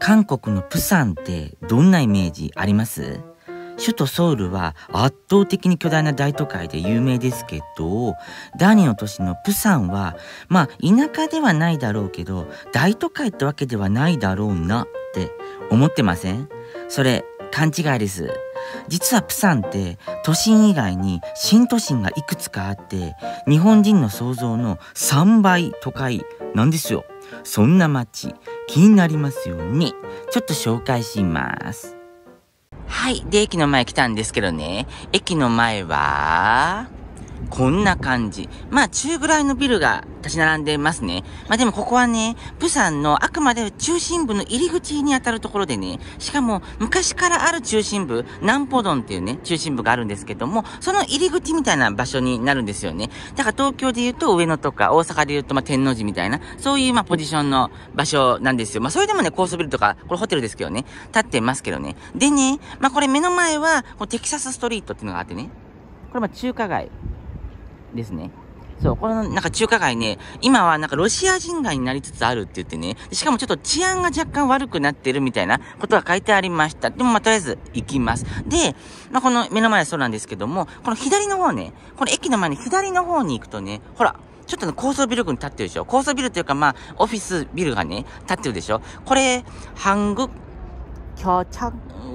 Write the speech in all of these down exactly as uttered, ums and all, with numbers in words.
韓国のプサンってどんなイメージあります？首都ソウルは圧倒的に巨大な大都会で有名ですけど、第二の都市のプサンはまあ田舎ではないだろうけど大都会ってわけではないだろうなって思ってません？それ勘違いです。実はプサンって都心以外に新都心がいくつかあって、日本人の想像のさんばい都会なんですよ。そんな街気になりますよね。ちょっと紹介します。はい。で、駅の前来たんですけどね。駅の前は、こんな感じ。まあ、中ぐらいのビルが立ち並んでますね。まあでもここはね、プサンのあくまで中心部の入り口にあたるところでね、しかも昔からある中心部、ナンポドンっていうね、中心部があるんですけども、その入り口みたいな場所になるんですよね。だから東京で言うと上野とか、大阪で言うとまあ天王寺みたいな、そういうまあポジションの場所なんですよ。まあそれでもね、高層ビルとか、これホテルですけどね、立ってますけどね。でね、まあこれ目の前は、こうテキサスストリートっていうのがあってね、これまあ中華街ですね。そう、このなんか中華街ね、今はなんかロシア人街になりつつあるって言ってね、しかもちょっと治安が若干悪くなってるみたいなことが書いてありました。でもまあとりあえず行きます。で、まあこの目の前はそうなんですけども、この左の方ね、この駅の前に左の方に行くとね、ほら、ちょっとね、高層ビル群立ってるでしょ。高層ビルというかまあ、オフィスビルがね、立ってるでしょ。これ、한국 교착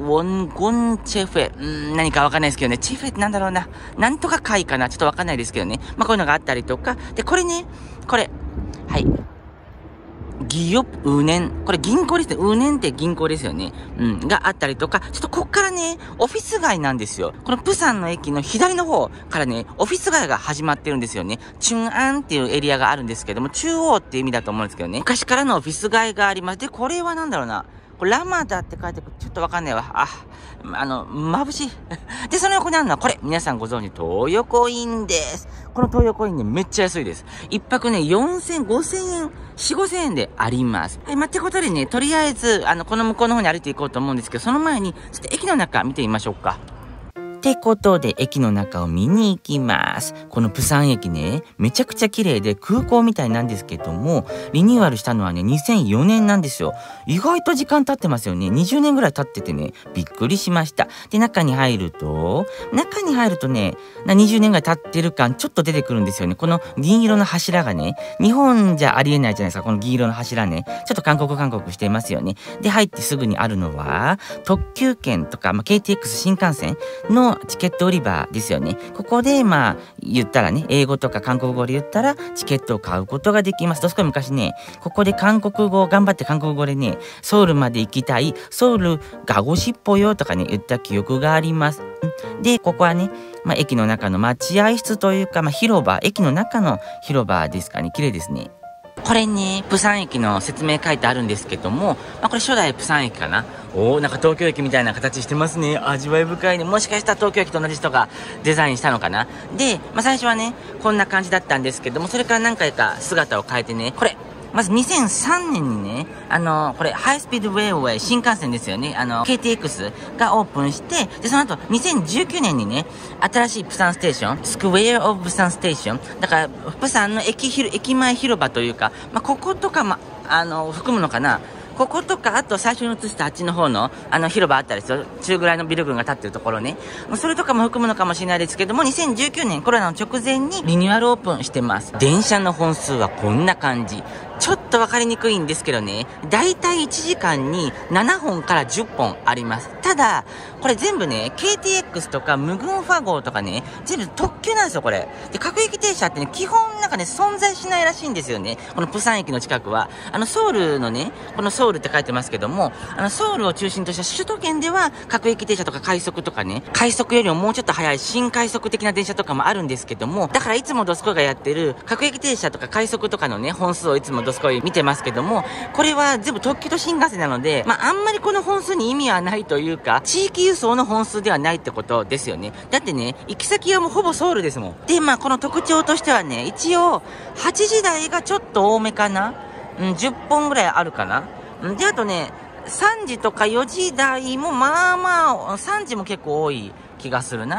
원군チェフェ。うーん、何かわかんないですけどね。チェフェってなんだろうな。なんとか会かな。ちょっとわかんないですけどね。まあ、こういうのがあったりとか。で、これね、これ。はい。ギヨプウネン。これ銀行ですね。ウネンって銀行ですよね。うん。があったりとか。ちょっとこっからね、オフィス街なんですよ。このプサンの駅の左の方からね、オフィス街が始まってるんですよね。チュンアンっていうエリアがあるんですけども、中央って意味だと思うんですけどね。昔からのオフィス街があります。で、これはなんだろうな。これラマダって書いてある。ちょっとわかんないわ。あ、あの、眩しい。で、その横にあるのはこれ。皆さんご存知、東横インです。この東横インね、めっちゃ安いです。一泊ね、よんせん、ごせんえん、よん、ごせんえんであります。はい、まあ、ってことでね、とりあえず、あの、この向こうの方に歩いていこうと思うんですけど、その前に、ちょっと駅の中見てみましょうか。ってことで駅の中を見に行きます。このプサン駅ね、めちゃくちゃ綺麗で空港みたいなんですけども、リニューアルしたのはね、にせんよねんなんですよ。意外と時間経ってますよね。にじゅうねんぐらい経っててね、びっくりしました。で、中に入ると、中に入るとね、にじゅうねんぐらい経ってる感ちょっと出てくるんですよね。この銀色の柱がね、日本じゃありえないじゃないですか。この銀色の柱ね。ちょっと韓国韓国してますよね。で、入ってすぐにあるのは、特急券とか、まあ、ケーティーエックス 新幹線のチケット売り場ですよね。ここで、まあ、言ったらね、英語とか韓国語で言ったら、チケットを買うことができます。どすこい昔ね、ここで韓国語、頑張って韓国語でね、ソウルまで行きたい、ソウルがごしっぽよとかね、言った記憶があります。で、ここはね、まあ、駅の中の待合室というか、まあ、広場、駅の中の広場ですかね。綺麗ですね。これね、プサン駅の説明書いてあるんですけども、まあ、これ初代プサン駅かな。おー、なんか東京駅みたいな形してますね。味わい深いね。もしかしたら東京駅と同じ人がデザインしたのかな。で、まあ、最初はね、こんな感じだったんですけども、それから何回か姿を変えてね、これ、まずにせんさんねんにね、あの、これ、ハイスピードウェイウェイ、新幹線ですよね。あの、ケーティーエックス がオープンして、で、その後、にせんじゅうきゅうねんにね、新しいプサンステーション、スクウェアオブプサンステーション。だから、プサンの駅ひろ、駅前広場というか、まあ、こことか、ま、あの、含むのかな。こことか、あと最初に映したあっちの方の、あの、広場あったりですよ。中ぐらいのビル群が立ってるところね。それとかも含むのかもしれないですけども、にせんじゅうきゅうねんコロナの直前にリニューアルオープンしてます。電車の本数はこんな感じ。ちょっとわかりにくいんですけどね、だいたいいちじかんにななほんからじゅっぽんあります。ただ、これ全部ね、ケーティーエックス とかムグンファ号とかね、全部特急なんですよ、これ。で、各駅停車ってね、基本なんかね、存在しないらしいんですよね。このプサン駅の近くは。あの、ソウルのね、このソウルって書いてますけども、あの、ソウルを中心とした首都圏では、各駅停車とか快速とかね、快速よりももうちょっと早い新快速的な電車とかもあるんですけども、だからいつもドスコイがやってる、各駅停車とか快速とかのね、本数をいつもドスコイ見てますけども、これは全部特急と新幹線なので、まあ、あんまりこの本数に意味はないというか、地域輸送の本数ではないってことですよね。だってね、行き先はもうほぼソウルですもん。で、まあ、この特徴としてはね、一応、はちじ台がちょっと多めかな。うん、じゅっぽんぐらいあるかな。で、あとね、さんじとかよじ台もまあまあ、さんじも結構多い気がするな。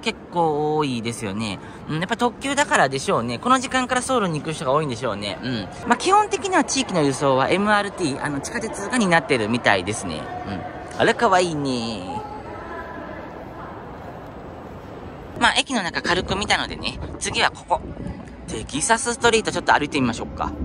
結構多いですよね。うん、やっぱ特急だからでしょうね。この時間からソウルに行く人が多いんでしょうね。うん。まあ、基本的には地域の輸送は エムアールティー、あの、地下鉄が担ってるみたいですね。うん。あれかわいいね。まあ、駅の中軽く見たのでね、次はここ。テキサスストリートちょっと歩いてみましょうか。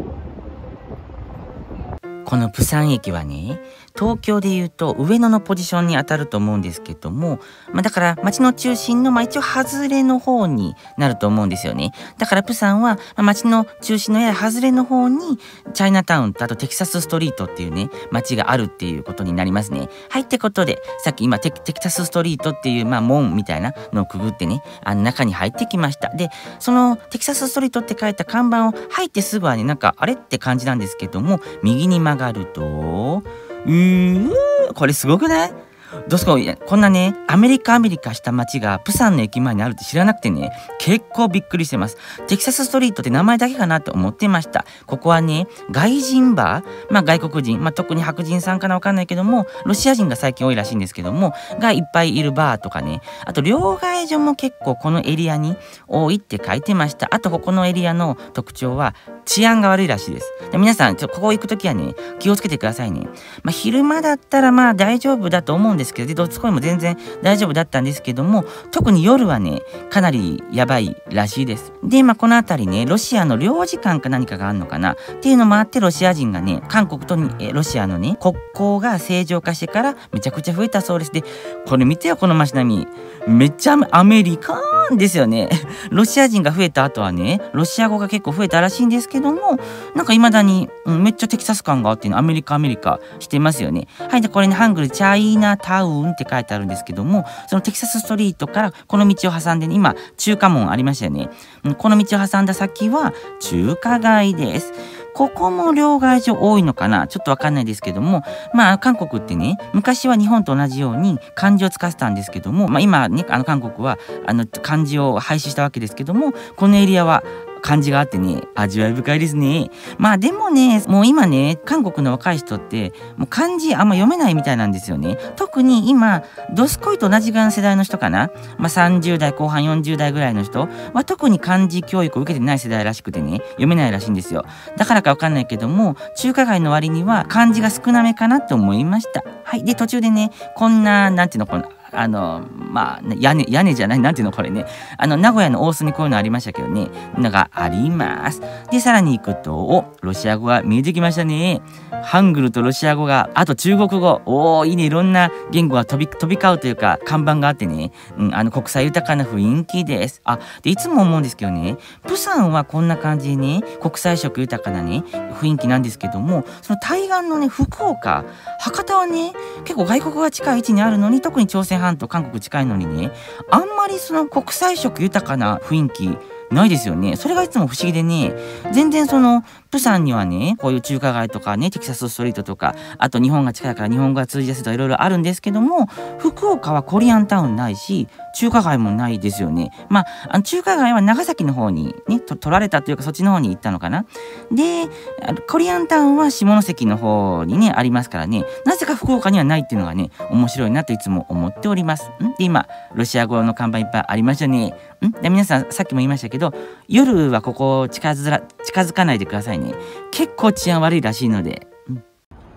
このプサン駅はね、東京で言うと上野のポジションに当たると思うんですけども、まあだから街の中心のまあ一応外れの方になると思うんですよね。だからプサンは、まあ、街の中心のやや外れの方にチャイナタウンとあとテキサスストリートっていうね、街があるっていうことになりますね。はい、ってことで、さっき今テキ、テキサスストリートっていうまあ門みたいなのをくぐってね、あの中に入ってきました。で、そのテキサスストリートって書いた看板を入ってすぐはね、なんかあれって感じなんですけども、右に曲がると、うー、これすごくない？どうすか、こんなね、アメリカアメリカした街がプサンの駅前にあるって知らなくてね、結構びっくりしてます。テキサスストリートって名前だけかなって思ってました。ここはね、外人バー、まあ外国人、まあ特に白人さんかなわかんないけども、ロシア人が最近多いらしいんですけども、がいっぱいいるバーとかね、あと両替所も結構このエリアに多いって書いてました。あとここのエリアの特徴は治安が悪いらしいです。で皆さん、ちょここ行くときはね、気をつけてくださいね。まあ昼間だったらまあ大丈夫だと思うんですけど、でどっちこいも全然大丈夫だったんですけども、特に夜はね、かなりやばいらしいです。で、まあこの辺りね、ロシアの領事館か何かがあるのかなっていうのもあって、ロシア人がね、韓国とえロシアのね、国交が正常化してからめちゃくちゃ増えたそうです。で、これ見てよ、この街並み。めっちゃアメリカンですよね。ロシア人が増えた後はね、ロシア語が結構増えたらしいんですけども、なんか未だに、うん、めっちゃテキサス感があってね、アメリカアメリカしてますよね。はい、で、これね、ハングルチャイナタウンって書いてあるんですけども、そのテキサスストリートからこの道を挟んでね、今、中華門ありましたよね。うん、この道を挟んだ先は中華街です。ここも両替所多いのかなちょっとわかんないですけども、まあ、韓国ってね、昔は日本と同じように漢字を使ってたんですけども、まあ今ね、あの韓国は、あの漢字を廃止したわけですけども、このエリアは漢字があってね、味わい深いですね。まあでもね、もう今ね、韓国の若い人って、もう漢字あんま読めないみたいなんですよね。特に今、ドスコイと同じぐらいの世代の人かな。まあさんじゅう代後半よんじゅう代ぐらいの人は特に漢字教育を受けてない世代らしくてね、読めないらしいんですよ。だからかわかんないけども、中華街の割には漢字が少なめかなって思いました。はい。で、途中でね、こんな、なんていうの、この、あの、まあ、屋根、屋根じゃない、なんていうのこれね。あの、名古屋の大須にこういうのありましたけどね。のがあります。で、さらに行くと、お、ロシア語が見えてきましたね。ハングルとロシア語が、あと中国語。おー、いいね。いろんな言語が飛び、飛び交うというか、看板があってね。うん、あの、国際豊かな雰囲気です。あ、で、いつも思うんですけどね。プサンはこんな感じでね、国際色豊かなね、雰囲気なんですけども、その対岸のね、福岡、博多はね、結構外国が近い位置にあるのに、特に朝鮮半島、韓国近いのにね、あんまりその国際色豊かな雰囲気ないですよね。それがいつも不思議でね、全然その、プサンにはね、こういう中華街とかね、テキサスストリートとか、あと日本が近いから日本語が通じやすいとかいろいろあるんですけども、福岡はコリアンタウンないし、中華街もないですよね。まあ、あの中華街は長崎の方にね、と取られたというかそっちの方に行ったのかな。で、コリアンタウンは下関の方にね、ありますからね、なぜか福岡にはないっていうのがね、面白いなといつも思っております。んで、今、ロシア語の看板いっぱいありましたね。んで、皆さん、さっきも言いましたけど、夜はここ近づら、近づかないでくださいね。結構治安悪いらしいので。うん、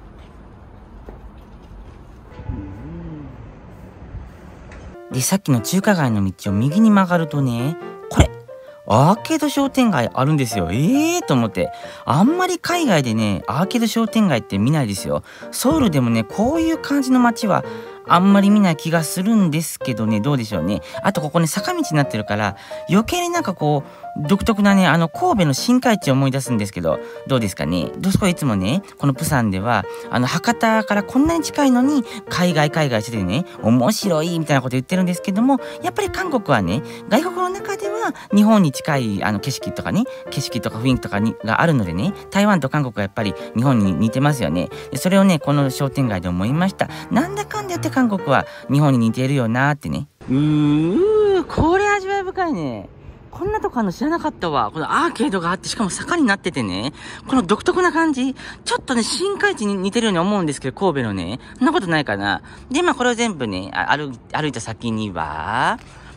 で、さっきの中華街の道を右に曲がるとね、これ、アーケード商店街あるんですよ。ええーと思って。あんまり海外でね、アーケード商店街って見ないですよ。ソウルでもね、こういう感じの街は、あんまり見ない気がするんですけどね、どうでしょうね。あとここね、坂道になってるから、余計になんかこう、独特なね、あの、神戸の新海地を思い出すんですけど、どうですかね。どすこいつもね、このプサンでは、あの、博多からこんなに近いのに、海外海外しててね、面白いみたいなこと言ってるんですけども、やっぱり韓国はね、外国の中では日本に近い、あの、景色とかね、景色とか雰囲気とかにがあるのでね、台湾と韓国はやっぱり日本に似てますよね。それをね、この商店街で思いました。なんだかんだ言って韓国は日本に似ているよなーってね。うー、これ味わい深いね。こんなとこあるの知らなかったわ。このアーケードがあって、しかも坂になっててね、この独特な感じ、ちょっとね、新海地に似てるように思うんですけど、神戸のね、そんなことないかな。で、まあこれを全部ね、歩、歩いた先には、ちょっ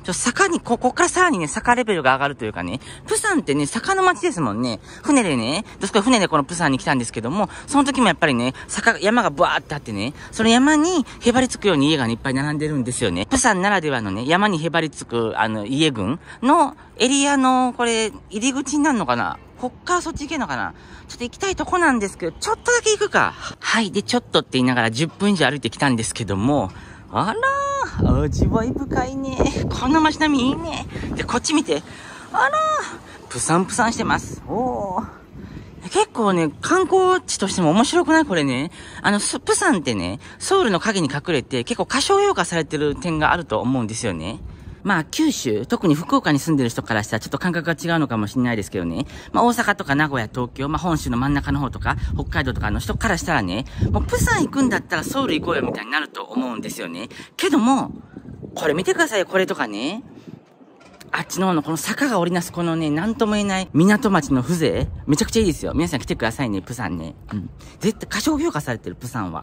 ちょ、坂に、ここからさらにね、坂レベルが上がるというかね、プサンってね、坂の街ですもんね。船でね、どすこい船でこのプサンに来たんですけども、その時もやっぱりね、坂、山がブワーってあってね、その山にへばりつくように家が、ね、いっぱい並んでるんですよね。プサンならではのね、山にへばりつく、あの、家群のエリアの、これ、入り口になるのかな？こっからそっち行けんのかな？ちょっと行きたいとこなんですけど、ちょっとだけ行くか。はい。で、ちょっとって言いながらじゅっぷん以上歩いてきたんですけども、あらー、味わい深いね。こんな街並みいいね。で、こっち見て。あらー、プサンプサンしてます。おー。結構ね、観光地としても面白くない？これね。あの、プサンってね、ソウルの影に隠れて結構過小評価されてる点があると思うんですよね。まあ、九州、特に福岡に住んでる人からしたらちょっと感覚が違うのかもしれないですけどね。まあ、大阪とか名古屋、東京、まあ、本州の真ん中の方とか、北海道とかの人からしたらね、もうプサン行くんだったらソウル行こうよみたいになると思うんですよね。けども、これ見てくださいよ、これとかね。あっちの方のこの坂が織りなすこのね、なんとも言えない港町の風情、めちゃくちゃいいですよ。皆さん来てくださいね、プサンね。うん。絶対過小評価されてる、プサンは。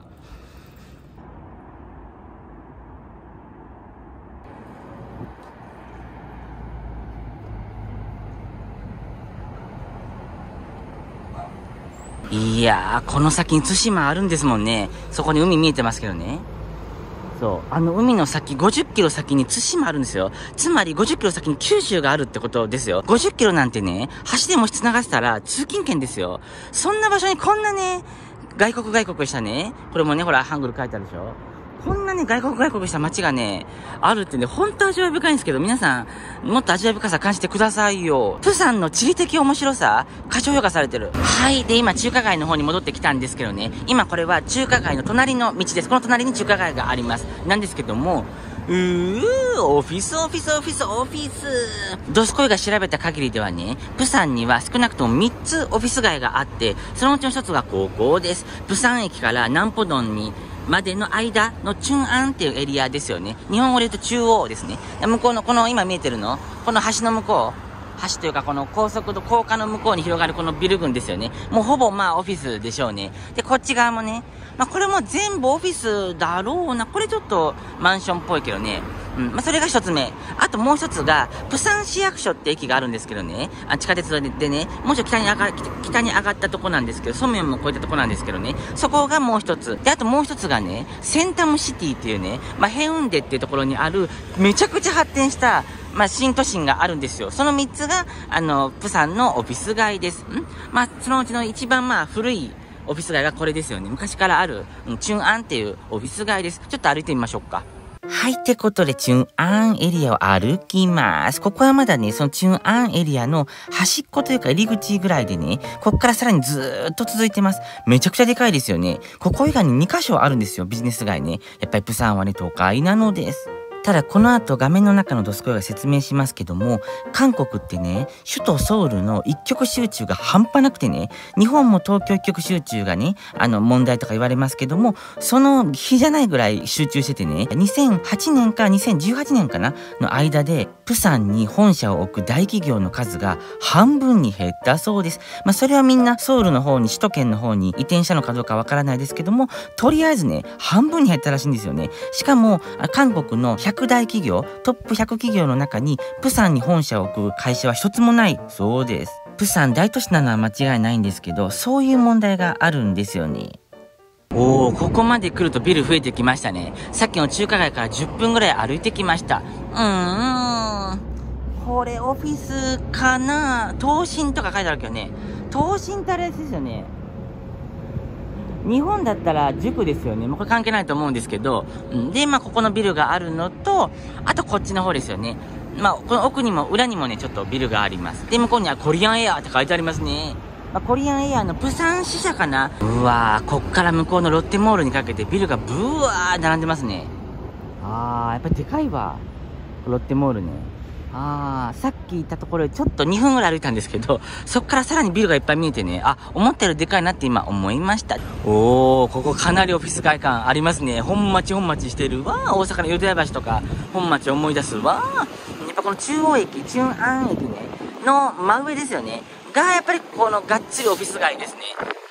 いやー、この先に対馬あるんですもんね。そこに海見えてますけどね。そう。あの海の先、ごじゅっキロ先に対馬あるんですよ。つまりごじゅっキロ先に九州があるってことですよ。ごじゅっキロなんてね、橋でもし繋がってたら通勤圏ですよ。そんな場所にこんなね、外国外国したね、これもね、ほら、ハングル書いてあるでしょ。こんなね、外国外国した街がね、あるってね、ほんと味わい深いんですけど、皆さん、もっと味わい深さ感じてくださいよ。プサンの地理的面白さ、過小評価されてる。はい。で、今、中華街の方に戻ってきたんですけどね、今これは中華街の隣の道です。この隣に中華街があります。なんですけども、うー、オフィス、オフィス、オフィス、オフィス。ドスコイが調べた限りではね、プサンには少なくともみっつオフィス街があって、そのうちのひとつがここです。プサン駅からナンポドンに、までの間のチュンアンっていうエリアですよね。日本語で言うと中央ですね。向こうの、この今見えてるの、この橋の向こう、橋というかこの高速と高架の向こうに広がるこのビル群ですよね。もうほぼまあオフィスでしょうね。で、こっち側もね、まあこれも全部オフィスだろうな。これちょっとマンションっぽいけどね。うん。まあそれが一つ目。あともう一つが、プサン市役所って駅があるんですけどね。あ、地下鉄でね、もうちょっと北に上が、北に上がったとこなんですけど、ソメンも越えたとこなんですけどね。そこがもう一つ。で、あともう一つがね、センタムシティっていうね、まあヘウンデっていうところにある、めちゃくちゃ発展した、まあ、新都心があるんですよ。その三つが、あの、プサンのオフィス街です。んまあ、そのうちの一番まあ、古いオフィス街がこれですよね。昔からある、うん、チュンアンっていうオフィス街です。ちょっと歩いてみましょうか。はい。ってことで、チュンアンエリアを歩きます。ここはまだね、そのチュンアンエリアの端っこというか入り口ぐらいでね、ここからさらにずーっと続いてます。めちゃくちゃでかいですよね。ここ以外ににカ所あるんですよ、ビジネス街ね。やっぱりプサンはね、都会なのです。ただこの後画面の中のドスコイが説明しますけども、韓国ってね、首都ソウルの一極集中が半端なくてね、日本も東京一極集中がね、あの問題とか言われますけども、その比じゃないぐらい集中しててね、にせんはちねんからにせんじゅうはちねんかなの間で、プサンに本社を置く大企業の数が半分に減ったそうです。まあそれはみんなソウルの方に、首都圏の方に移転したのかどうかわからないですけども、とりあえずね、半分に減ったらしいんですよね。しかも、韓国のひゃく大企業、トップひゃく企業の中に、プサンに本社を置く会社は一つもないそうです。プサン大都市なのは間違いないんですけど、そういう問題があるんですよね。おー、ここまで来るとビル増えてきましたね。さっきの中華街からじゅっぷんぐらい歩いてきました。うーん。これオフィスかな？東進とか書いてあるけどね。東進ってあれですよね。日本だったら塾ですよね。もうこれ関係ないと思うんですけど。で、まあ、ここのビルがあるのと、あとこっちの方ですよね。まあ、この奥にも、裏にもね、ちょっとビルがあります。で、向こうにはコリアンエアーって書いてありますね。まあ、コリアンエアーのプサン支社かな。うわー、こっから向こうのロッテモールにかけてビルがブワー並んでますね。あー、やっぱりでかいわ。ロッテモールね。あー、さっき言ったところでちょっとにふんぐらい歩いたんですけど、そっからさらにビルがいっぱい見えてね、あ、思ったよりでかいなって今思いました。おー、ここかなりオフィス街感ありますね。本町本町してるわー。大阪の淀屋橋とか本町思い出すわー。やっぱこの中央駅、チュンアン駅ね、の真上ですよね。が、やっぱりこのがっつりオフィス街ですね。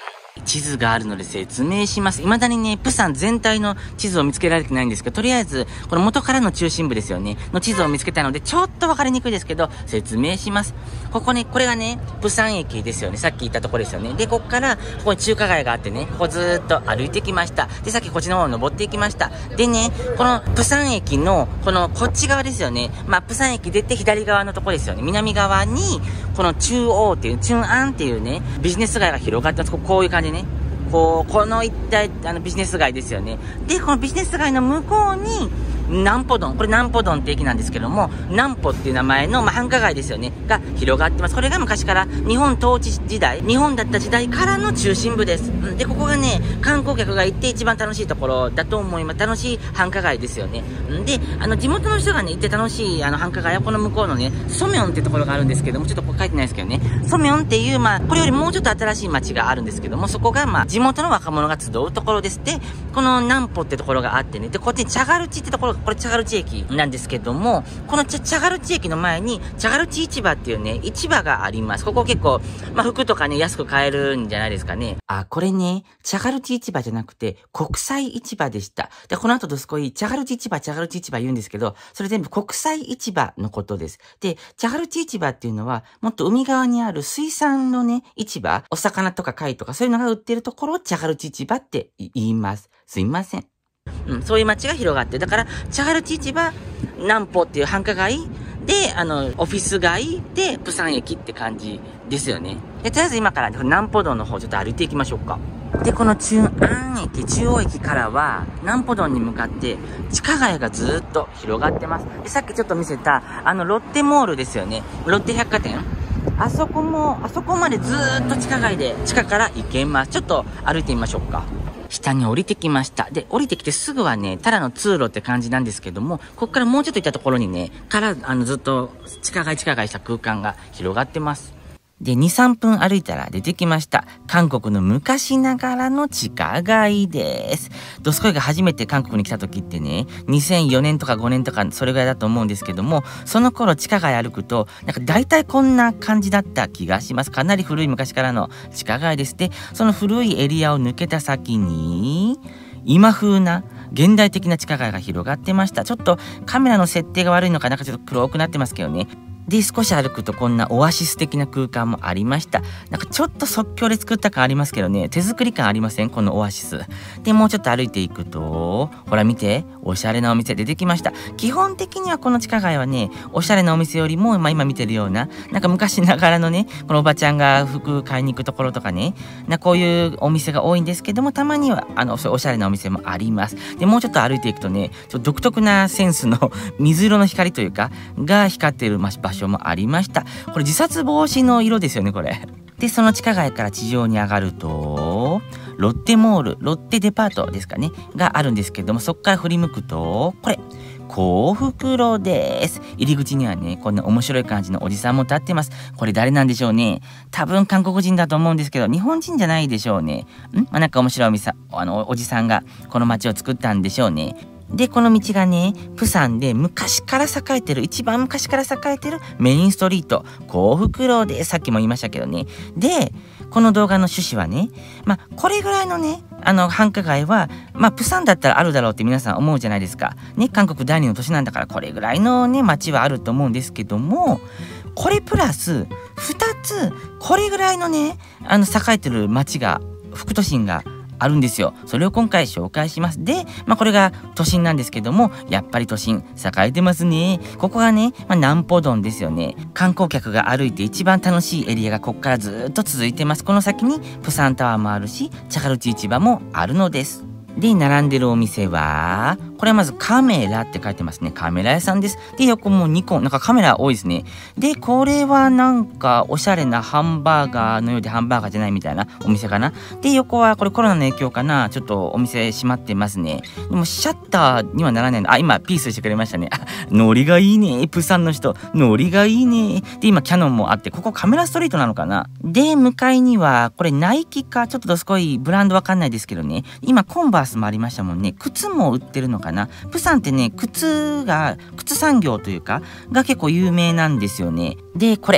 地図があるので説明します。未だにね、プサン全体の地図を見つけられてないんですけど、とりあえず、この元からの中心部ですよね、の地図を見つけたので、ちょっとわかりにくいですけど、説明します。ここね、これがね、プサン駅ですよね。さっき言ったところですよね。で、こっから、ここに中華街があってね、ここずーっと歩いてきました。で、さっきこっちの方を登っていきました。でね、このプサン駅の、このこっち側ですよね。まあ、プサン駅出て左側のところですよね。南側に、この中央っていう、チュンアンっていうね、ビジネス街が広がってます。こういう感じね。こう、この一帯、あの、ビジネス街ですよね。で、このビジネス街の向こうに、南浦洞、これ南浦洞って駅なんですけども、南浦っていう名前の、まあ、繁華街ですよね、が広がってます。これが昔から日本統治時代、日本だった時代からの中心部です。で、ここがね、観光客が行って一番楽しいところだと思います。楽しい繁華街ですよね。で、あの、地元の人がね、行って楽しい、あの、繁華街はこの向こうのね、ソミョンってところがあるんですけども、ちょっとここ書いてないですけどね、ソミョンっていう、まあ、これよりもうちょっと新しい街があるんですけども、そこが、まあ、地元の若者が集うところです。で、この南浦ってところがあってね、で、こっちにチャガルチってところが、これチャガルチ駅なんですけども、このチャ、チャガルチ駅の前に、チャガルチ市場っていうね、市場があります。ここ結構、まあ、服とかね、安く買えるんじゃないですかね。あ、これね、チャガルチ市場じゃなくて、国際市場でした。で、この後どすこい、チャガルチ市場、チャガルチ市場言うんですけど、それ全部国際市場のことです。で、チャガルチ市場っていうのは、もっと海側にある水産のね、市場、お魚とか貝とか、そういうのが売ってるところをチャガルチ市場って言います。すいません。うん、そういう街が広がって、だから、チャガルチ市場、南浦っていう繁華街で、あの、オフィス街で、プサン駅って感じですよね。で、とりあえず今から、南浦洞の方ちょっと歩いていきましょうか。で、この中安駅、中央駅からは、南浦洞に向かって、地下街がずーっと広がってます。で、さっきちょっと見せた、あの、ロッテモールですよね。ロッテ百貨店。あそこも、あそこまでずーっと地下街で、地下から行けます。ちょっと歩いてみましょうか。下に降りてきました。で、降りてきてすぐはね、ただの通路って感じなんですけども、こっからもうちょっと行ったところにね、から、あの、ずっと地下街地下街した空間が広がってます。で、に、さんぷん歩いたら出てきました。韓国の昔ながらの地下街です。ドスコイが初めて韓国に来た時ってね、にせんよねんとかごねんとかそれぐらいだと思うんですけども、その頃地下街歩くと、なんか大体こんな感じだった気がします。かなり古い昔からの地下街です。で、その古いエリアを抜けた先に、今風な現代的な地下街が広がってました。ちょっとカメラの設定が悪いのかなんかちょっと黒くなってますけどね。で、少し歩くとこんなオアシス的な空間もありました。なんかちょっと即興で作った感ありますけどね、手作り感ありません？このオアシス。で、もうちょっと歩いていくと、ほら見て、おしゃれなお店出てきました。基本的にはこの地下街はね、おしゃれなお店よりも、まあ今見てるような、なんか昔ながらのね、このおばちゃんが服買いに行くところとかね、なこういうお店が多いんですけども、たまには、あの、おしゃれなお店もあります。で、もうちょっと歩いていくとね、ちょっと独特なセンスの水色の光というか、が光っている場所もありました。これ自殺防止の色ですよね、これ。で、その地下街から地上に上がると、ロッテモール、ロッテデパートですかね、があるんですけども、そこから振り向くと、これ、幸福路です。入り口にはね、こんな面白い感じのおじさんも立ってます。これ誰なんでしょうね。多分韓国人だと思うんですけど、日本人じゃないでしょうね。ん、まあ、なんか面白いお店、あの、おじさんがこの街を作ったんでしょうね。で、この道がね、プサンで昔から栄えてる、一番昔から栄えてるメインストリート、幸福路で、さっきも言いましたけどね。で、この動画の趣旨はね、まあ、これぐらいのね、あの、繁華街は、まあ、プサンだったらあるだろうって皆さん思うじゃないですか。ね、韓国第二の都市なんだから、これぐらいのね、街はあると思うんですけども、これプラス、二つ、これぐらいのね、あの、栄えてる街が、副都心が、あるんですよ。それを今回紹介します。で、まあこれが都心なんですけども、やっぱり都心栄えてますね。ここがね、まあ、南浦洞ですよね。観光客が歩いて一番楽しいエリアがここからずっと続いてます。この先にプサンタワーもあるし、チャガルチ市場もあるのです。で、並んでるお店は、これはまずカメラって書いてますね。カメラ屋さんです。で、横もニコン、なんかカメラ多いですね。で、これはなんかおしゃれなハンバーガーのようでハンバーガーじゃないみたいなお店かな。で、横はこれコロナの影響かな。ちょっとお店閉まってますね。でもシャッターにはならないの。あ、今ピースしてくれましたね。あ、ノリがいいね。プサンの人。ノリがいいね。で、今キャノンもあって、ここカメラストリートなのかな。で、向かいには、これナイキか、ちょっとどすこいブランドわかんないですけどね。今コンバースもありましたもんね。靴も売ってるのかな。プサンってね、靴が、靴産業というか、が結構有名なんですよね。で、これ、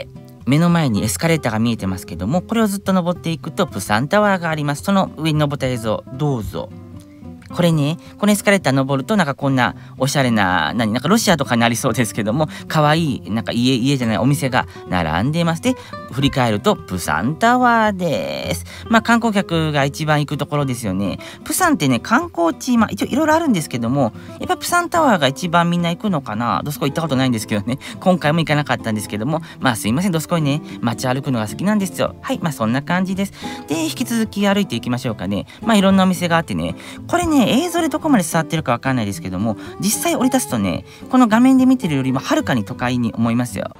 目の前にエスカレーターが見えてますけども、これをずっと登っていくとプサンタワーがあります。その上に登った映像どうぞ。これね、このエスカレーター登るとなんかこんなおしゃれな、何、なんかロシアとかになりそうですけども、可愛いなんか家、家じゃないお店が並んでいます。で、振り返るとプサンタワーです。まあ観光客が一番行くところですよね。プサンってね、観光地、まあ一応いろいろあるんですけども、やっぱプサンタワーが一番みんな行くのかな。どすこ行ったことないんですけどね。今回も行かなかったんですけども、まあすいません、どすこいね、街歩くのが好きなんですよ。はい、まあそんな感じです。で、引き続き歩いていきましょうかね。まあいろんなお店があってね、これね、映像でどこまで伝わってるかわかんないですけども、実際降り立つとね、この画面で見てるよりもはるかに都会に思いますよ。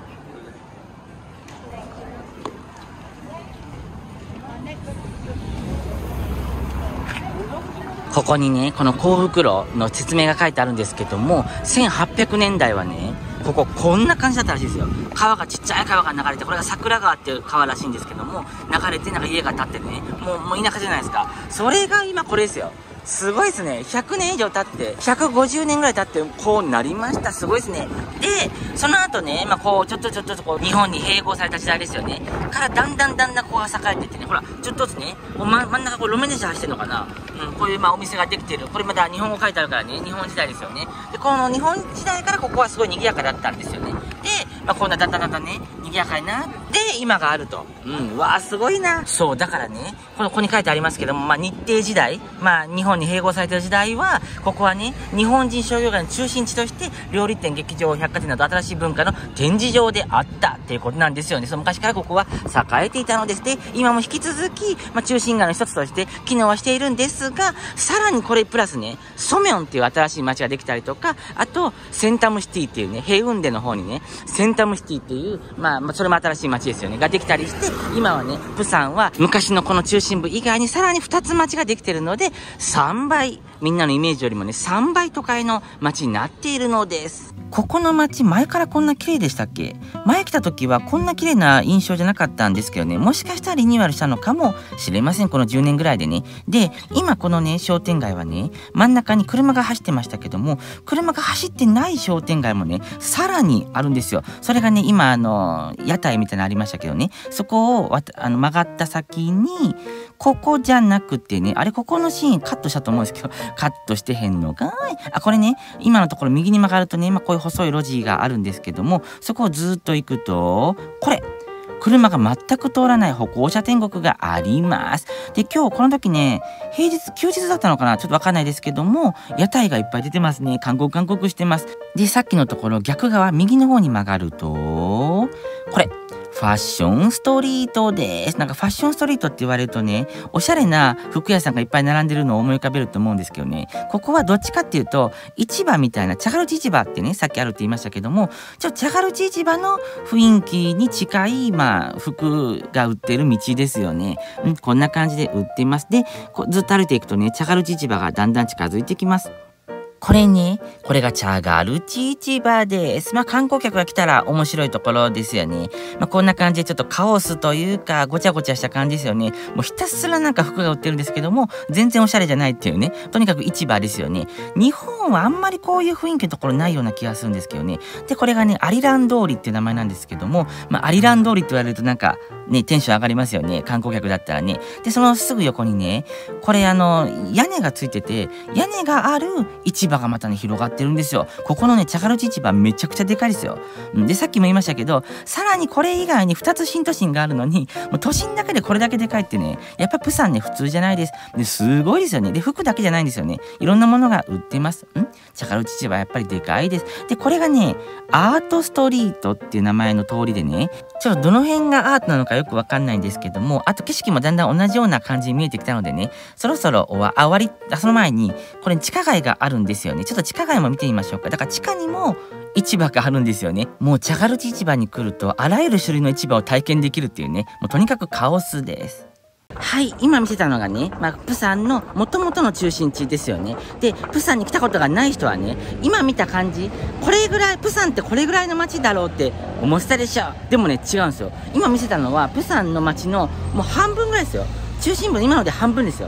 ここにね、この幸福路の説明が書いてあるんですけども、せんはっぴゃくねんだいはね、こここんな感じだったらしいですよ。川が、ちっちゃい川が流れて、これが桜川っていう川らしいんですけども、流れてなんか家が建ってね、もう、もう田舎じゃないですか。それが今これですよ。すごいですね。ひゃくねん以上経って、ひゃくごじゅうねんぐらい経って、こうなりました。すごいですね。で、その後ね、まあこう、ちょっとちょっとこう、日本に併合された時代ですよね。からだんだんだんだんここが栄えていってね、ほら、ちょっとずつね、もう真ん中こう路面電車走ってるのかな。うん、こういうまあお店ができてる。これまだ日本語書いてあるからね、日本時代ですよね。で、この日本時代からここはすごい賑やかだったんですよね。で、まあこんなだんだんだんだんね、賑やかになって、今があると。うん、わあすごいな。そう、だからね、このここに書いてありますけども、まあ日帝時代、まあ日本に併合されてる時代は、ここはね、日本人商業街の中心地として、料理店、劇場、百貨店など新しい文化の展示場であったっていうことなんですよね。その昔からここは栄えていたのです。で、今も引き続き、まあ中心街の一つとして機能はしているんですが、さらにこれプラスね、ソミョンっていう新しい街ができたりとか、あと、センタムシティっていうね、ヘウンデの方にね、センタムシティっていう、まあ、まあ、それも新しい街ですよね、ができたりして、今はね、プサンは昔のこの中心部以外にさらにふたつ街ができてるので、さんばい、みんなのイメージよりもね、さんばい都会の街になっているのです。ここの街、前からこんな綺麗でしたっけ？前来た時はこんな綺麗な印象じゃなかったんですけどね、もしかしたらリニューアルしたのかもしれません。このじゅうねんぐらいでね。で、今このね、商店街はね、真ん中に車が走ってましたけども、車が走ってない商店街もね、さらにあるんですよ。それがね、今あの、屋台みたいなのありましたけどね、そこをわたあの曲がった先に、ここじゃなくてね、あれここのシーンカットしたと思うんですけど、カットしてへんのかい。あ、これね、今のところ右に曲がるとね、まあ、こういう細い路地があるんですけども、そこをずっと行くと、これ車が全く通らない歩行者天国があります。で、今日この時ね、平日、休日だったのかなちょっとわかんないですけども、屋台がいっぱい出てますね。韓国韓国してます。で、さっきのところ逆側、右の方に曲がると、これ。ファッションストリートです。なんかファッションストリートって言われるとね、おしゃれな服屋さんがいっぱい並んでるのを思い浮かべると思うんですけどね、ここはどっちかっていうと、市場みたいな、チャガルチ市場ってね、さっきあるって言いましたけども、ちょっとチャガルチ市場の雰囲気に近い、まあ、服が売ってる道ですよね。うん、こんな感じで売っています。で、こうずっと歩いていくとね、チャガルチ市場がだんだん近づいてきます。これね、これがチャガルチ市場です。まあ観光客が来たら面白いところですよね。まあこんな感じでちょっとカオスというかごちゃごちゃした感じですよね。もうひたすらなんか服が売ってるんですけども、全然おしゃれじゃないっていうね。とにかく市場ですよね。日本はあんまりこういう雰囲気のところないような気がするんですけどね。で、これがね、アリラン通りっていう名前なんですけども、まあアリラン通りって言われるとなんかね、テンション上がりますよね。観光客だったらね。で、そのすぐ横にね、これあの、屋根がついてて、屋根がある市場がまたね、広がってるんですよ。ここのね、チャガルチ市場めちゃくちゃでかいですよ。で、さっきも言いましたけど、さらにこれ以外にふたつ新都心があるのに、もう都心だけでこれだけでかいってね、やっぱプサンね、普通じゃないです。で、すごいですよね。で、服だけじゃないんですよね。いろんなものが売ってます。んチャガルチ市場やっぱりでかいです。で、これがね、アートストリートっていう名前の通りでね、ちょっとどの辺がアートなのかよくわかんないんですけども、あと景色もだんだん同じような感じに見えてきたのでね、そろそろ終わ、あ、終わり、その前に、これ地下街があるんですよね。ちょっと地下街も見てみましょうか。だから地下にも市場があるんですよね。もうチャガルチ市場に来ると、あらゆる種類の市場を体験できるっていうね、もうとにかくカオスです。はい、今見せたのがね、まあ、プサンの元々の中心地ですよね。で、プサンに来たことがない人はね、今見た感じ、これぐらい、プサンってこれぐらいの街だろうって思ってたでしょ。でもね、違うんですよ。今見せたのは、プサンの街のもう半分ぐらいですよ。中心部の今ので半分ですよ。こ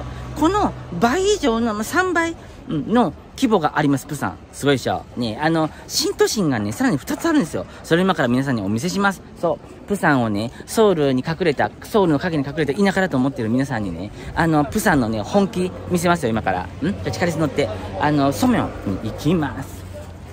この倍以上のさんばいの規模があります、プサン。すごいでしょ。ね、あの、新都心がね、さらにふたつあるんですよ。それ今から皆さんにお見せします。そう。プサンをね、ソウルに隠れた、ソウルの陰に隠れた田舎だと思ってる皆さんにね、あの、プサンのね、本気見せますよ、今から。んじゃあ地下鉄乗って、あの、ソミョンに行きます。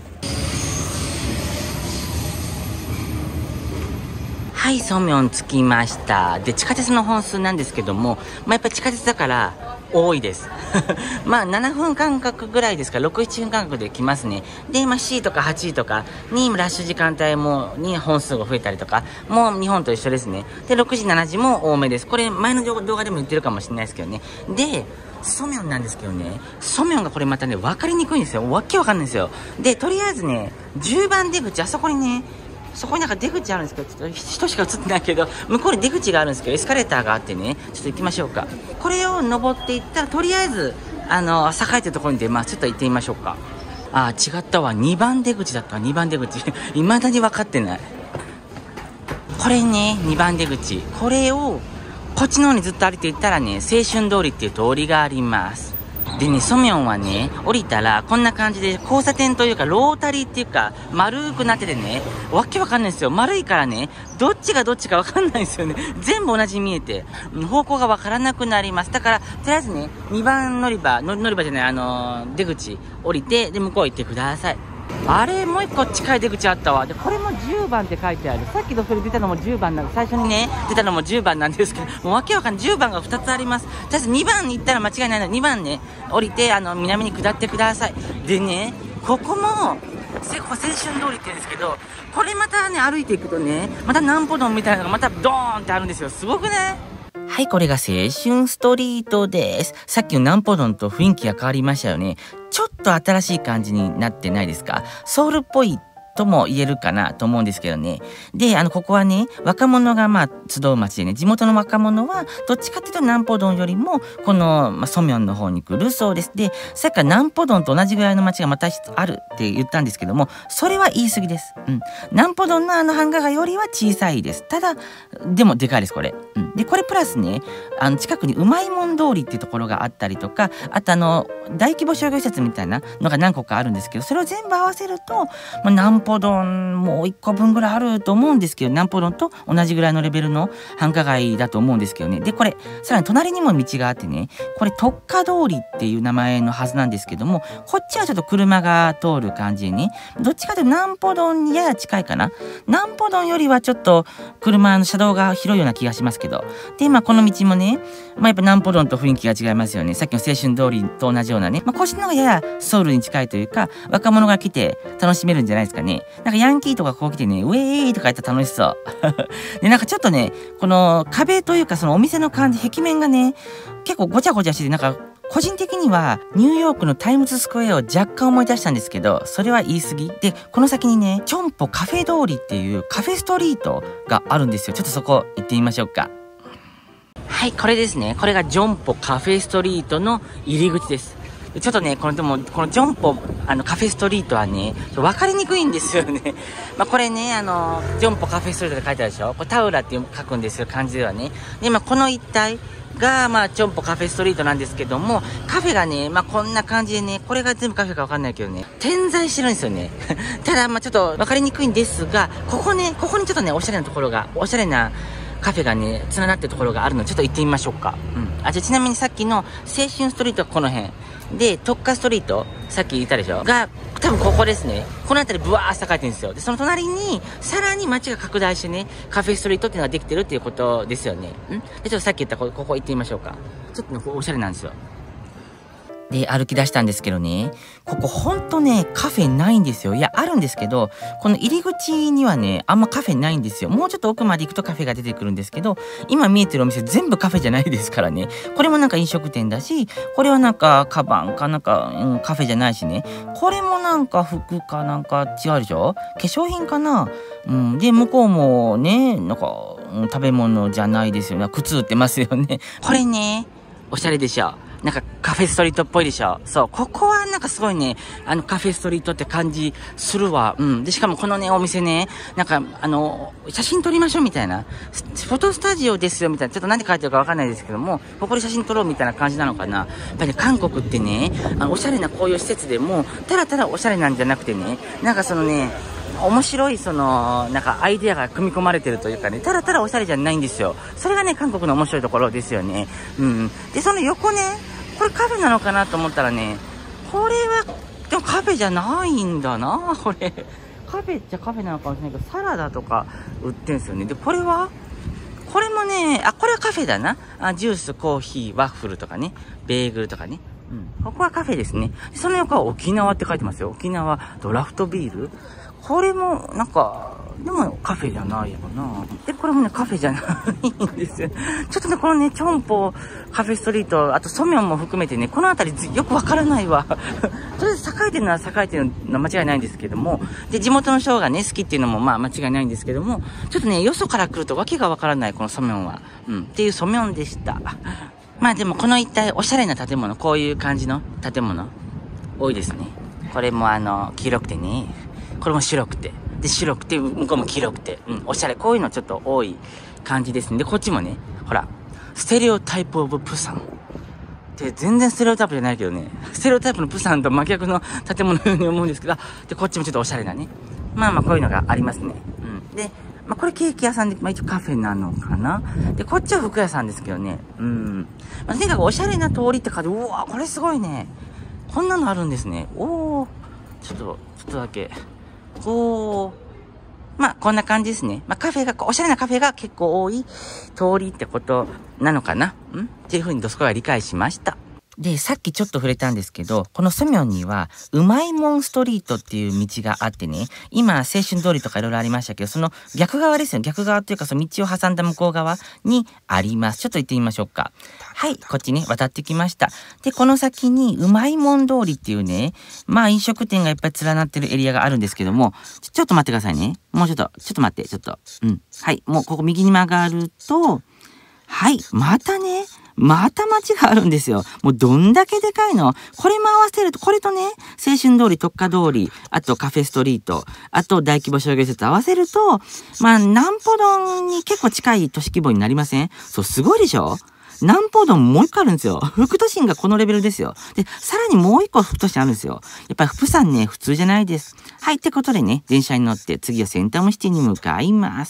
はい、ソミョン着きました。で、地下鉄の本数なんですけども、まあ、やっぱり地下鉄だから、多いです。まあ、ななふんかんかくぐらいですから、ろく、ななふん間隔で来ますね。で、まあ、しとかはちとかにラッシュ時間帯も、に本数が増えたりとか、もう日本と一緒ですね。で、ろくじ、しちじも多めです。これ、前の動画でも言ってるかもしれないですけどね。で、ソミョンなんですけどね、ソミョンがこれまたね、分かりにくいんですよ。わっけわかんないんですよ。で、とりあえずね、じゅうばん出口、あそこにね、そこになんか出口あるんですけど、ちょっと人しか映ってないけど、向こうに出口があるんですけど、エスカレーターがあってね、ちょっと行きましょうか。これを登っていったら、とりあえず、あの、栄えてるところに出ます。ちょっと行ってみましょうか。あー、違ったわ。にばん出口だったわ。にばん出口。未だに分かってない。これね、にばん出口。これを、こっちの方にずっと歩いていったらね、青春通りっていう通りがあります。でね、ソミョンはね、降りたらこんな感じで交差点というかロータリーっていうか丸くなっててね、わけわかんないんですよ。丸いからね、どっちがどっちかわかんないんですよね。全部同じに見えて、方向がわからなくなります。だから、とりあえずね、にばん乗り場、乗り場じゃない、あのー、出口降りて、で、向こう行ってください。あれ、もう一個近い出口あったわ。で、これもじゅうばんって書いてある。さっきのそれ出たのもじゅうばんなんで、最初にね、出たのもじゅうばんなんですけど、もうわけわかんない。じゅうばんがふたつあります。とりあえずにばんに行ったら間違いないので、にばんね、降りて、あの、南に下ってください。でね、ここも、せここ青春通りって言うんですけど、これまたね、歩いていくとね、また南歩道みたいなのがまたドーンってあるんですよ。すごくね。はい、これが青春ストリートです。さっきの南歩道と雰囲気が変わりましたよね。ちょっと新しい感じになってないですか？ソウルっぽいとも言えるかなと思うんですけどね。で、あの、ここはね、若者がまあ集う街でね、地元の若者はどっちかっていうと南歩道よりも、この、まあ、ソミョンの方に来るそうです。で、さっきから南歩道と同じぐらいの街がまた一つあるって言ったんですけども、それは言い過ぎです。うん。南歩道のあの繁華街よりは小さいです。ただ、でもでかいです、これ。うん。で、これプラスね、あの、近くにうまいもん通りっていうところがあったりとか、あとあの、大規模商業施設みたいなのが何個かあるんですけど、それを全部合わせると、まあ、南歩道もう一個分ぐらいあると思うんですけど、南歩道と同じぐらいのレベルの繁華街だと思うんですけどね。で、これ、さらに隣にも道があってね、これ特化通りっていう名前のはずなんですけども、こっちはちょっと車が通る感じでね、どっちかというと南歩道にやや近いかな。南歩道よりはちょっと車の車道が広いような気がしますけど。で、まあこの道もね、まあやっぱ南歩道と雰囲気が違いますよね。さっきの青春通りと同じようなね。まあこっちの方がややソウルに近いというか、若者が来て楽しめるんじゃないですかね。なんかヤンキーとかこう来てね、ウェーイとか言ったら楽しそう。で、なんかちょっとね、この壁というかそのお店の感じ、壁面がね、結構ごちゃごちゃしてて、なんか個人的にはニューヨークのタイムズスクエアを若干思い出したんですけど、それは言い過ぎ。で、この先にね、チョンポカフェ通りっていうカフェストリートがあるんですよ。ちょっとそこ行ってみましょうか。はい、これですね。これがジョンポカフェストリートの入り口です。ちょっとね、この、でも、このジョンポ、あの、カフェストリートはね、わかりにくいんですよね。まあ、これね、あの、ジョンポカフェストリートで書いてあるでしょ？これタウラって書くんですよ、漢字ではね。で、まあ、この一帯が、まあ、ジョンポカフェストリートなんですけども、カフェがね、まあ、こんな感じでね、これが全部カフェかわかんないけどね、点在してるんですよね。ただ、まあ、ちょっとわかりにくいんですが、ここね、ここにちょっとね、おしゃれなところが、おしゃれな、カフェがね、繋がってるところがあるので、ちょっと行ってみましょうか。うん。あ、じゃあちなみにさっきの青春ストリートはこの辺。で、特化ストリート、さっき言ったでしょが、多分ここですね。この辺りブワーッと栄えてるんですよ。で、その隣に、さらに街が拡大してね、カフェストリートっていうのができてるっていうことですよね。んで、ちょっとさっき言ったここ、ここ行ってみましょうか。ちょっとね、おしゃれなんですよ。で、歩き出したんですけどね、ここほんとね、カフェないんですよ。いや、あるんですけど、この入り口にはね、あんまカフェないんですよ。もうちょっと奥まで行くとカフェが出てくるんですけど、今見えてるお店全部カフェじゃないですからね。これもなんか飲食店だし、これはなんかカバンかなんか、うん、カフェじゃないしね。これもなんか服かなんか違うでしょ？化粧品かな？うん。で、向こうもね、なんか、うん、食べ物じゃないですよね。靴売ってますよね。これね、おしゃれでしょ。 なんかカフェストリートっぽいでしょ。そう。ここはなんかすごいね、あのカフェストリートって感じするわ。うん。で、しかもこのね、お店ね、なんか、あの、写真撮りましょうみたいな。フォトスタジオですよみたいな。ちょっと何て書いてるかわかんないですけども、ここで写真撮ろうみたいな感じなのかな。やっぱりね、韓国ってね、あの、おしゃれなこういう施設でも、ただただおしゃれなんじゃなくてね、なんかそのね、面白いそのなんかアイデアが組み込まれてるというかね、ただただおしゃれじゃないんですよ。それがね、韓国の面白いところですよね。うん。で、その横ね、これカフェなのかなと思ったらね、これはでもカフェじゃないんだな、これ。カフェっちゃカフェなのかもしれないけど、サラダとか売ってんですよね。で、これはこれもね、あ、これはカフェだな。あ、ジュース、コーヒー、ワッフルとかね、ベーグルとかね。うん。ここはカフェですね。その横は沖縄って書いてますよ。沖縄ドラフトビール。これも、なんか、でもカフェじゃないよな。で、これもね、カフェじゃないんですよ。ちょっとね、このね、チョンポカフェストリート、あとソミョンも含めてね、この辺りよくわからないわ。とりあえず栄えてるのは栄えてるのは間違いないんですけども、で、地元の人がね、好きっていうのもまあ間違いないんですけども、ちょっとね、よそから来るとわけがわからない、このソミョンは。うん、っていうソミョンでした。まあでもこの一帯、おしゃれな建物、こういう感じの建物、多いですね。これもあの、黄色くてね、これも白くて。で、白くて、向こうも黄色くて。うん、おしゃれ。こういうのちょっと多い感じですね。で、こっちもね、ほら、ステレオタイプオブプサン。で、全然ステレオタイプじゃないけどね、ステレオタイプのプサンと真逆の建物のように思うんですけど、で、こっちもちょっとおしゃれなね。まあまあ、こういうのがありますね。うん。で、まあ、これケーキ屋さんで、まあ一応カフェなのかな。で、こっちは服屋さんですけどね。うん。まあ、とにかくおしゃれな通りって感じ。うわ、これすごいね。こんなのあるんですね。おー。ちょっと、ちょっとだけ。こう、まあ、こんな感じですね。まあ、カフェが、おしゃれなカフェが結構多い通りってことなのかな、んっていうふうにドスコが理解しました。で、さっきちょっと触れたんですけど、このソミョンには、うまいもんストリートっていう道があってね、今、青春通りとかいろいろありましたけど、その逆側ですよ。逆側っていうか、その道を挟んだ向こう側にあります。ちょっと行ってみましょうか。はい、こっちね、渡ってきました。で、この先に、うまいもん通りっていうね、まあ飲食店がいっぱい連なってるエリアがあるんですけども、ちょ、ちょっと待ってくださいね。もうちょっと、ちょっと待って、ちょっと。うん。はい、もうここ右に曲がると、はい、またね、また街があるんですよ。もうどんだけでかいの。これも合わせると、これとね、青春通り、特化通り、あとカフェストリート、あと大規模商業施設合わせると、まあ、南ポドンに結構近い都市規模になりません？そう、すごいでしょ？南ポドンもう一個あるんですよ。副都心がこのレベルですよ。で、さらにもう一個副都心あるんですよ。やっぱりプサンね、普通じゃないです。はい、ってことでね、電車に乗って次はセンタムシティに向かいます。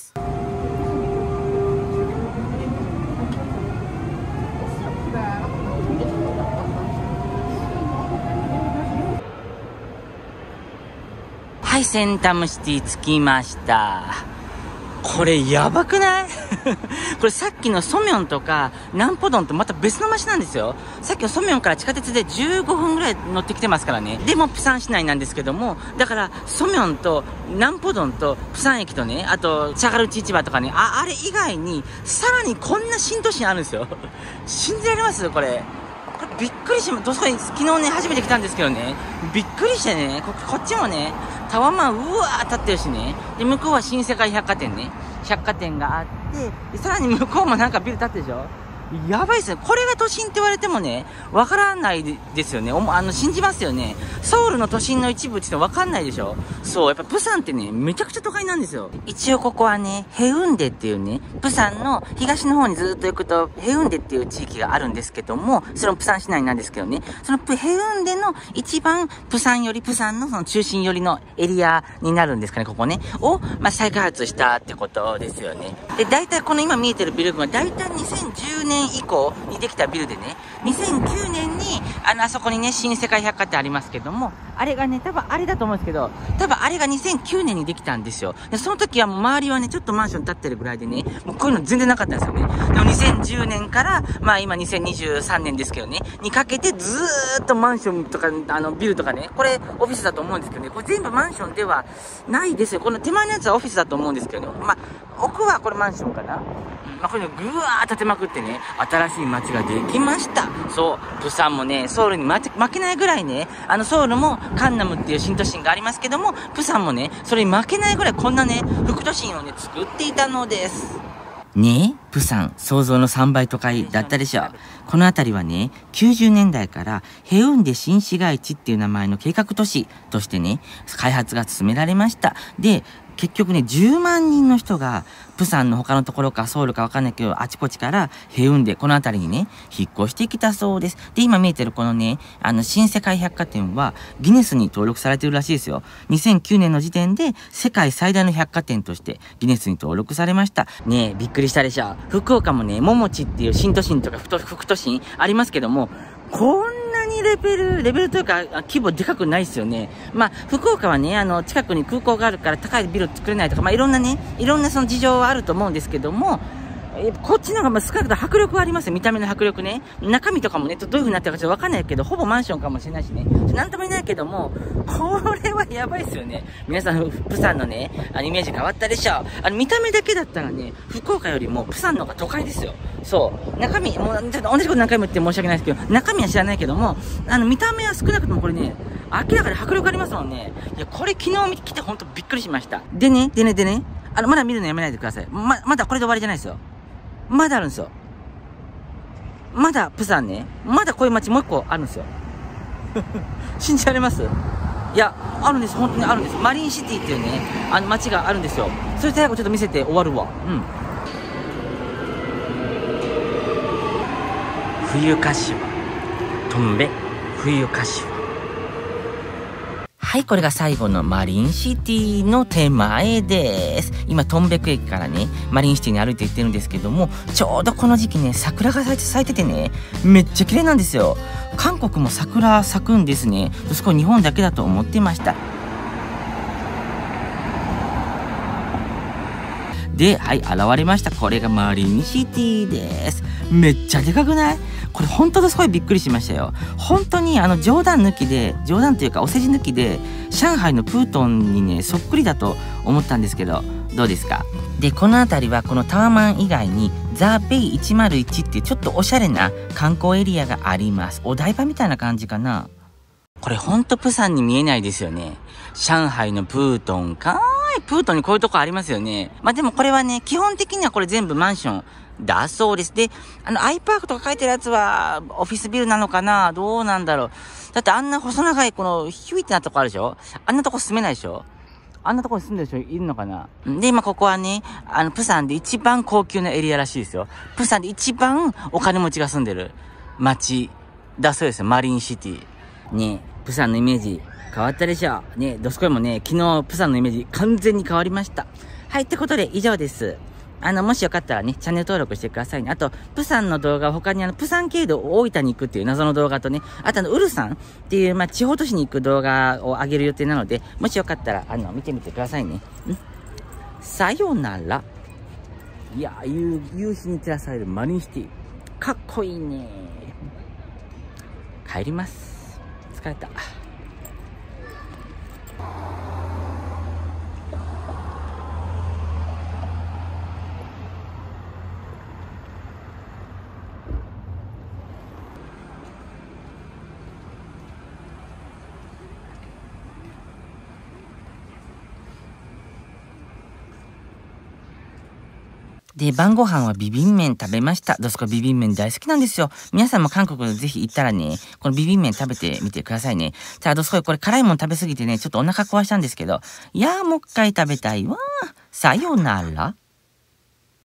はい、センタムシティ着きました。これやばくない？これさっきのソミョンとか南ポドンとまた別の街なんですよ。さっきのソミョンから地下鉄でじゅうごふんぐらい乗ってきてますからね。でもプサン市内なんですけども、だからソミョンと南ポドンとプサン駅とね、あとチャガルチ市場とかね、あ、あれ以外にさらにこんな新都心あるんですよ。信じられます？これ。これびっくりしま、どうすか、昨日ね、初めて来たんですけどね、びっくりしてね、こ、こっちもね、タワマンうわー立ってるしね、で、向こうは新世界百貨店ね、百貨店があって、で、さらに向こうもなんかビル建ってるでしょ。やばいですね。これが都心って言われてもね、わからないですよね。おも、あの、信じますよね。ソウルの都心の一部って言ってわかんないでしょ。そう、やっぱプサンってね、めちゃくちゃ都会なんですよ。一応ここはね、ヘウンデっていうね、プサンの東の方にずっと行くと、ヘウンデっていう地域があるんですけども、それもプサン市内なんですけどね、そのヘウンデの一番プサンより、プサンのその中心寄りのエリアになるんですかね、ここね。を、まあ、再開発したってことですよね。で、大体この今見えてるビル群は、大体にせんじゅうねん以降にできたビルでね、にせんきゅうねんにあのあそこにね、新世界百貨店ありますけども、あれがね、多分あれだと思うんですけど、多分あれがにせんきゅうねんにできたんですよ。で、その時はもう周りはね、ちょっとマンション建ってるぐらいでね、もうこういうの全然なかったんですよね。でもにせんじゅうねんから、まあ今にせんにじゅうさんねんですけどね、にかけてずーっとマンションとか、あのビルとかね、これオフィスだと思うんですけどね、これ全部マンションではないですよ。この手前のやつはオフィスだと思うんですけどね、まあ奥はこれマンションかな。まあ、こういうのぐわー立てまくってね、新しい街ができました。そう、プサンもね、ソウルに負けないぐらいね、あのソウルもカンナムっていう新都心がありますけども、プサンもね、それに負けないぐらいこんなね、副都心をね、作っていたのです。 ねえ、プサン、想像のさんばい都会だったでしょ。この辺りはね、きゅうじゅうねんだいからヘウンデ新市街地っていう名前の計画都市としてね、開発が進められました。で、結局ね、じゅうまんにんの人が、プサンの他のところかソウルかわかんないけど、あちこちからヘウンデ、この辺りにね、引っ越してきたそうです。で、今見えてるこのね、あの、新世界百貨店は、ギネスに登録されてるらしいですよ。にせんきゅうねんの時点で、世界最大の百貨店として、ギネスに登録されました。ねえ、びっくりしたでしょ。福岡もね、桃地っていう新都心とか副都心ありますけども、こんなにレベル、レベルというか、規模でかくないですよね。まあ、福岡はね、あの、近くに空港があるから高いビル作れないとか、まあ、いろんなね、いろんなその事情はあると思うんですけども、こっちの方がまあ少なくとも迫力はありますよ。見た目の迫力ね。中身とかもね、どういう風になってるかちょっとわかんないけど、ほぼマンションかもしれないしね。なんとも言えないけども、これはやばいですよね。皆さん、プサンのね、あのイメージ変わったでしょ。あの見た目だけだったらね、福岡よりもプサンの方が都会ですよ。そう。中身、もうちょっと同じこと何回も言って申し訳ないですけど、中身は知らないけども、あの見た目は少なくともこれね、明らかに迫力ありますもんね。いや、これ昨日来てほんとびっくりしました。でね、でね、でね、あの、まだ見るのやめないでください。ま、まだこれで終わりじゃないですよ。まだあるんですよ。まだ、プサンね。まだこういう街もう一個あるんですよ。信じられます？いや、あるんです。本当にあるんです。マリンシティっていうね、あの街があるんですよ。それ最後ちょっと見せて終わるわ。うん。冬柏。トンベ。冬柏。はい、これが最後のマリンシティの手前です。今、トンベク駅からね、マリンシティに歩いて行ってるんですけども、ちょうどこの時期ね、桜が咲いて、咲いててね、めっちゃ綺麗なんですよ。韓国も桜咲くんですね。そこ日本だけだと思ってました。で、はい、現れました。これがマリンシティです。めっちゃでかくない？これ本当にすごいびっくりしましたよ。本当にあの冗談抜きで、冗談というかお世辞抜きで、上海のプートンにね、そっくりだと思ったんですけど、どうですか？で、この辺りはこのタワマン以外に、ザ・ベイいちまるいちっていうちょっとおしゃれな観光エリアがあります。お台場みたいな感じかな。これほんとプサンに見えないですよね。上海のプートンかーい。プートンにこういうとこありますよね。まあ、でもこれはね、基本的にはこれ全部マンションだそうです。で、あの、アイパークとか書いてるやつは、オフィスビルなのかな？どうなんだろう。だってあんな細長い、この、ヒュイってなとこあるでしょ？あんなとこ住めないでしょ？あんなとこに住んでる人いるのかな？で、今ここはね、あの、プサンで一番高級なエリアらしいですよ。プサンで一番お金持ちが住んでる街だそうですよ。マリンシティ。ねえ、プサンのイメージ変わったでしょ？ねえ、ドスコイもね、昨日プサンのイメージ完全に変わりました。はい、ってことで以上です。あの、もしよかったらね、チャンネル登録してくださいね。あと、プサンの動画、他にあの、プサン経度大分に行くっていう謎の動画とね、あとあの、ウルサンっていう、まあ、地方都市に行く動画を上げる予定なので、もしよかったら、あの、見てみてくださいね。んさよなら。いや、夕、夕日に照らされるマリンシティ。かっこいいね。帰ります。疲れた。で、晩ご飯はビビン麺食べました。どすこビビン麺大好きなんですよ。皆さんも韓国でぜひ行ったらね、このビビン麺食べてみてくださいね。ただどすこいこれ辛いもん食べすぎてね、ちょっとお腹壊したんですけど、いやーもう一回食べたいわー。さよなら。